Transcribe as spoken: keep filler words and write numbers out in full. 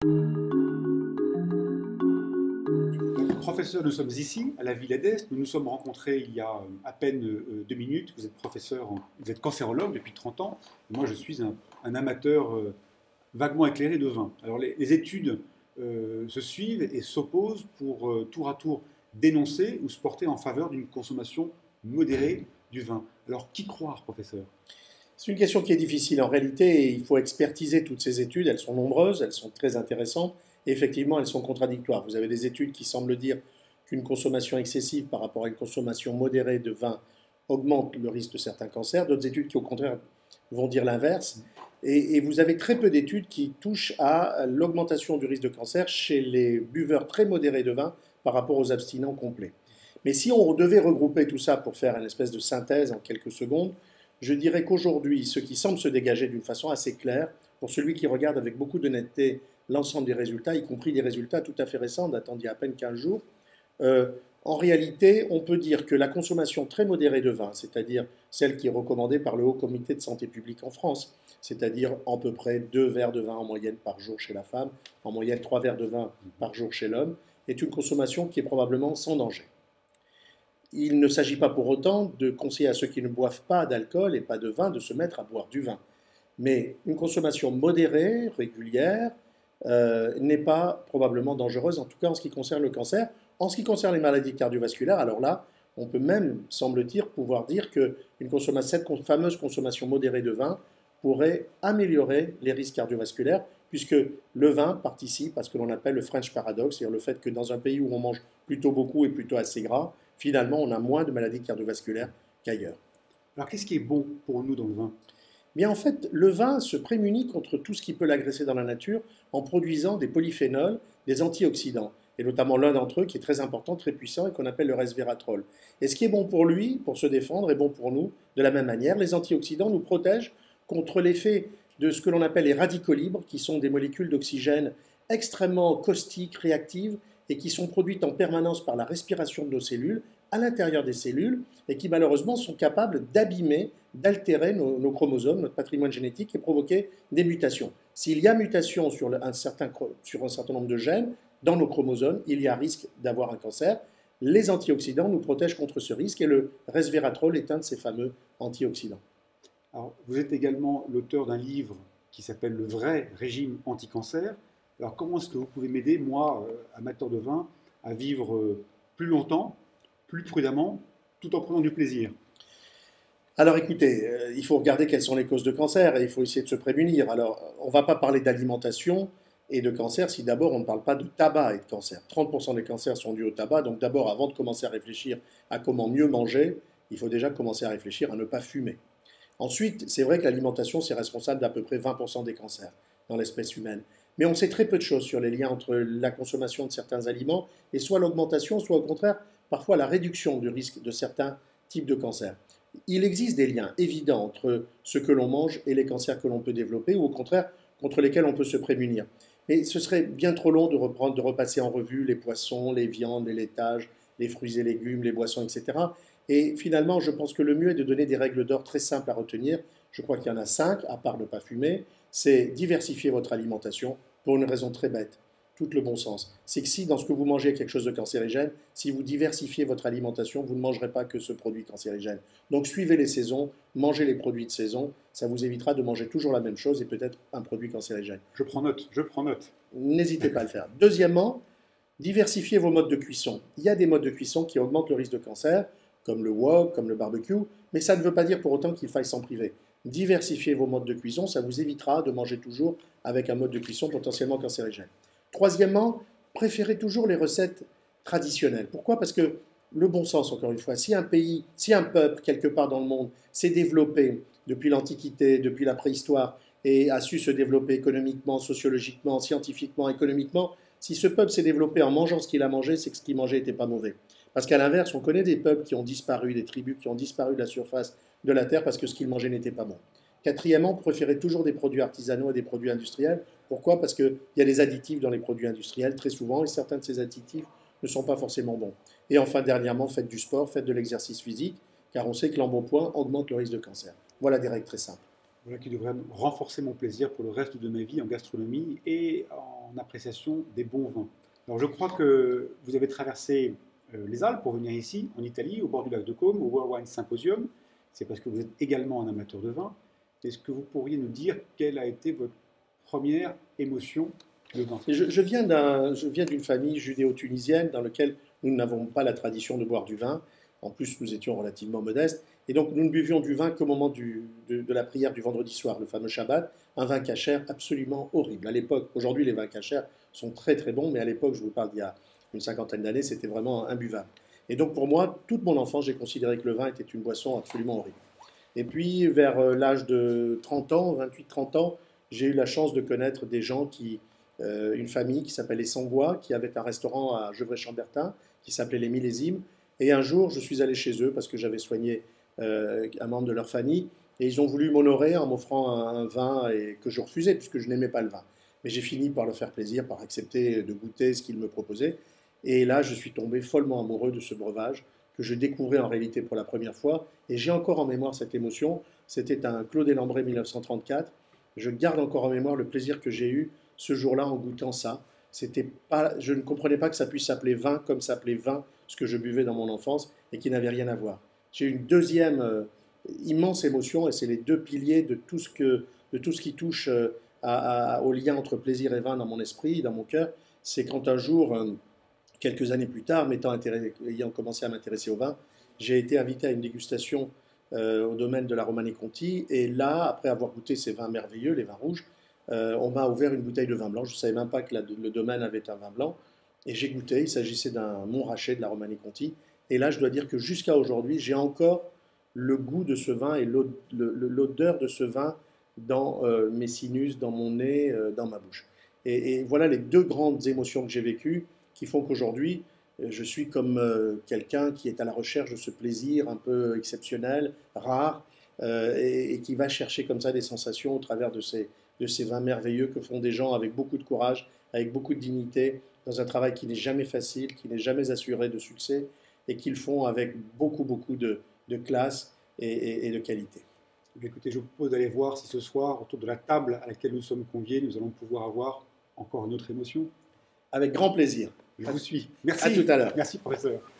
Donc, professeur, nous sommes ici, à la Villa d'Est. Nous nous sommes rencontrés il y a à peine euh, deux minutes. Vous êtes professeur, en- vous êtes cancérologue depuis trente ans. Moi, je suis un, un amateur euh, vaguement éclairé de vin. Alors, les, les études euh, se suivent et s'opposent pour euh, tour à tour dénoncer ou se porter en faveur d'une consommation modérée du vin. Alors, qui croire, professeur? C'est une question qui est difficile. En réalité, il faut expertiser toutes ces études. Elles sont nombreuses, elles sont très intéressantes. Et effectivement, elles sont contradictoires. Vous avez des études qui semblent dire qu'une consommation excessive par rapport à une consommation modérée de vin augmente le risque de certains cancers. D'autres études qui, au contraire, vont dire l'inverse. Et, et vous avez très peu d'études qui touchent à l'augmentation du risque de cancer chez les buveurs très modérés de vin par rapport aux abstinents complets. Mais si on devait regrouper tout ça pour faire une espèce de synthèse en quelques secondes, je dirais qu'aujourd'hui, ce qui semble se dégager d'une façon assez claire, pour celui qui regarde avec beaucoup d'honnêteté l'ensemble des résultats, y compris des résultats tout à fait récents, datant d'il y a à peine quinze jours, euh, en réalité, on peut dire que la consommation très modérée de vin, c'est-à-dire celle qui est recommandée par le Haut Comité de santé publique en France, c'est-à-dire à peu près deux verres de vin en moyenne par jour chez la femme, en moyenne trois verres de vin par jour chez l'homme, est une consommation qui est probablement sans danger. Il ne s'agit pas pour autant de conseiller à ceux qui ne boivent pas d'alcool et pas de vin de se mettre à boire du vin. Mais une consommation modérée, régulière, euh, n'est pas probablement dangereuse, en tout cas en ce qui concerne le cancer. En ce qui concerne les maladies cardiovasculaires, alors là, on peut même, semble-t-il, pouvoir dire qu'une consommation, cette fameuse consommation modérée de vin pourrait améliorer les risques cardiovasculaires, puisque le vin participe à ce que l'on appelle le French paradox, c'est-à-dire le fait que dans un pays où on mange plutôt beaucoup et plutôt assez gras, finalement, on a moins de maladies cardiovasculaires qu'ailleurs. Alors, qu'est-ce qui est bon pour nous dans le vin? Bien, en fait, le vin se prémunit contre tout ce qui peut l'agresser dans la nature en produisant des polyphénols, des antioxydants, et notamment l'un d'entre eux qui est très important, très puissant, et qu'on appelle le resveratrol. Et ce qui est bon pour lui, pour se défendre, est bon pour nous de la même manière. Les antioxydants nous protègent contre l'effet de ce que l'on appelle les radicaux libres, qui sont des molécules d'oxygène extrêmement caustiques, réactives, et qui sont produites en permanence par la respiration de nos cellules, à l'intérieur des cellules, et qui malheureusement sont capables d'abîmer, d'altérer nos, nos chromosomes, notre patrimoine génétique, et provoquer des mutations. S'il y a mutation sur, le, un certain, sur un certain nombre de gènes dans nos chromosomes, il y a risque d'avoir un cancer. Les antioxydants nous protègent contre ce risque, et le resveratrol est un de ces fameux antioxydants. Alors, vous êtes également l'auteur d'un livre qui s'appelle Le vrai régime anti-cancer. Alors, comment est-ce que vous pouvez m'aider, moi, euh, amateur de vin, à vivre euh, plus longtemps, plus prudemment, tout en prenant du plaisir? Alors écoutez, euh, il faut regarder quelles sont les causes de cancer et il faut essayer de se prémunir. Alors, on ne va pas parler d'alimentation et de cancer si d'abord on ne parle pas de tabac et de cancer. trente pour cent des cancers sont dus au tabac, donc d'abord, avant de commencer à réfléchir à comment mieux manger, il faut déjà commencer à réfléchir à ne pas fumer. Ensuite, c'est vrai que l'alimentation, c'est responsable d'à peu près vingt pour cent des cancers dans l'espèce humaine. Mais on sait très peu de choses sur les liens entre la consommation de certains aliments et soit l'augmentation, soit au contraire, parfois la réduction du risque de certains types de cancers. Il existe des liens évidents entre ce que l'on mange et les cancers que l'on peut développer, ou au contraire, contre lesquels on peut se prémunir. Mais ce serait bien trop long de, reprendre, de repasser en revue les poissons, les viandes, les laitages, les fruits et légumes, les boissons, et cetera. Et finalement, je pense que le mieux est de donner des règles d'or très simples à retenir. Je crois qu'il y en a cinq, à part ne pas fumer. C'est diversifier votre alimentation pour une raison très bête, tout le bon sens. C'est que si dans ce que vous mangez il y a quelque chose de cancérigène, si vous diversifiez votre alimentation, vous ne mangerez pas que ce produit cancérigène. Donc suivez les saisons, mangez les produits de saison, ça vous évitera de manger toujours la même chose et peut-être un produit cancérigène. Je prends note, je prends note. N'hésitez pas à le faire. Deuxièmement, diversifiez vos modes de cuisson. Il y a des modes de cuisson qui augmentent le risque de cancer, comme le wok, comme le barbecue, mais ça ne veut pas dire pour autant qu'il faille s'en priver. Diversifiez vos modes de cuisson, ça vous évitera de manger toujours avec un mode de cuisson potentiellement cancérigène. Troisièmement, préférez toujours les recettes traditionnelles. Pourquoi? Parce que le bon sens, encore une fois, si un pays, si un peuple, quelque part dans le monde, s'est développé depuis l'Antiquité, depuis la préhistoire, et a su se développer économiquement, sociologiquement, scientifiquement, économiquement, si ce peuple s'est développé en mangeant ce qu'il a mangé, c'est que ce qu'il mangeait n'était pas mauvais. Parce qu'à l'inverse, on connaît des peuples qui ont disparu, des tribus qui ont disparu de la surface de la terre parce que ce qu'ils mangeaient n'était pas bon. Quatrièmement, préférez toujours des produits artisanaux à des produits industriels. Pourquoi? Parce qu'il y a des additifs dans les produits industriels très souvent et certains de ces additifs ne sont pas forcément bons. Et enfin, dernièrement, faites du sport, faites de l'exercice physique, car on sait que l'embonpoint augmente le risque de cancer. Voilà des règles très simples. Voilà qui devrait renforcer mon plaisir pour le reste de ma vie en gastronomie et en appréciation des bons vins. Alors je crois que vous avez traversé euh, les Alpes pour venir ici, en Italie, au bord du lac de Côme, au World Wine Symposium. C'est parce que vous êtes également un amateur de vin. Est-ce que vous pourriez nous dire quelle a été votre première émotion de vin? Je, je viens d'un, je viens d'une famille judéo-tunisienne dans laquelle nous n'avons pas la tradition de boire du vin. En plus, nous étions relativement modestes. Et donc, nous ne buvions du vin qu'au moment du, de, de la prière du vendredi soir, le fameux Shabbat, un vin cachère absolument horrible. À l'époque, aujourd'hui, les vins cachères sont très très bons, mais à l'époque, je vous parle d'il y a une cinquantaine d'années, c'était vraiment imbuvable. Et donc, pour moi, toute mon enfance, j'ai considéré que le vin était une boisson absolument horrible. Et puis, vers euh, l'âge de trente ans, vingt-huit trente ans, j'ai eu la chance de connaître des gens qui, euh, une famille qui s'appelle les Sangbois, qui avait un restaurant à Gevrey-Chambertin, qui s'appelait les Millésimes. Et un jour, je suis allé chez eux parce que j'avais soigné euh, un membre de leur famille. Et ils ont voulu m'honorer en m'offrant un, un vin et que je refusais puisque je n'aimais pas le vin. Mais j'ai fini par leur faire plaisir, par accepter de goûter ce qu'ils me proposaient. Et là, je suis tombé follement amoureux de ce breuvage que je découvrais en réalité pour la première fois. Et j'ai encore en mémoire cette émotion. C'était un Clos des Lambrais mille neuf cent trente-quatre. Je garde encore en mémoire le plaisir que j'ai eu ce jour-là en goûtant ça. C'était pas, je ne comprenais pas que ça puisse s'appeler vin comme s'appelait vin, ce que je buvais dans mon enfance et qui n'avait rien à voir. J'ai eu une deuxième euh, immense émotion et c'est les deux piliers de tout ce, que, de tout ce qui touche euh, à, à, au lien entre plaisir et vin dans mon esprit, dans mon cœur. C'est quand un jour, euh, quelques années plus tard, ayant commencé à m'intéresser au vin, j'ai été invité à une dégustation euh, au domaine de la Romanée Conti. Et là, après avoir goûté ces vins merveilleux, les vins rouges, euh, on m'a ouvert une bouteille de vin blanc. Je ne savais même pas que la, le domaine avait un vin blanc. Et j'ai goûté, il s'agissait d'un Montrachet de la Romanée Conti. Et là, je dois dire que jusqu'à aujourd'hui, j'ai encore le goût de ce vin et l'odeur de ce vin dans euh, mes sinus, dans mon nez, euh, dans ma bouche. Et, et voilà les deux grandes émotions que j'ai vécues qui font qu'aujourd'hui, je suis comme euh, quelqu'un qui est à la recherche de ce plaisir un peu exceptionnel, rare, euh, et, et qui va chercher comme ça des sensations au travers de ces, de ces vins merveilleux que font des gens avec beaucoup de courage, avec beaucoup de dignité, dans un travail qui n'est jamais facile, qui n'est jamais assuré de succès, et qu'ils font avec beaucoup, beaucoup de, de classe et, et, et de qualité. Écoutez, je vous propose d'aller voir si ce soir, autour de la table à laquelle nous sommes conviés, nous allons pouvoir avoir encore une autre émotion. Avec grand plaisir. Je vous suis. Merci. À tout à l'heure. Merci, professeur.